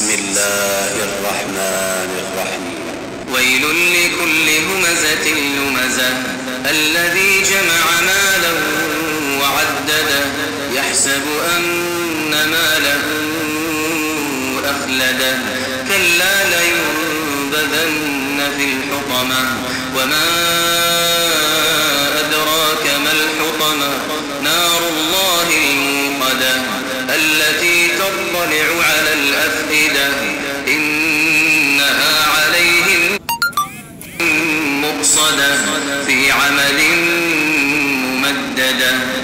بسم الله الرحمن الرحيم ويل لكل همزة لمزة الذي جمع مالا وعدده يحسب أن ماله أخلده كلا لينبذن في الحطمة وما أدراك ما الحطمة نار الله الموقدة التي تطلع على الأفئدة إنها عليهم مؤصدة في عمد ممددة.